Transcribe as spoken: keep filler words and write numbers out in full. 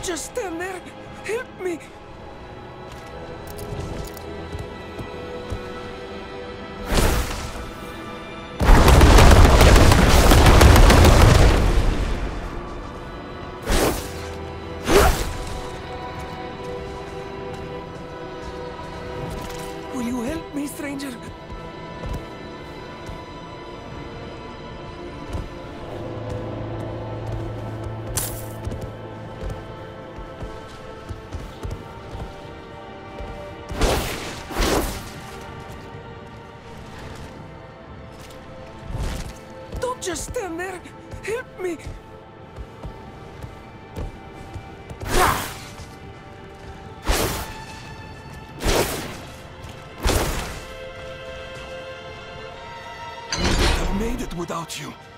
just stand there! Help me! Will you help me, stranger? Don't just stand there! Help me! I made it without you.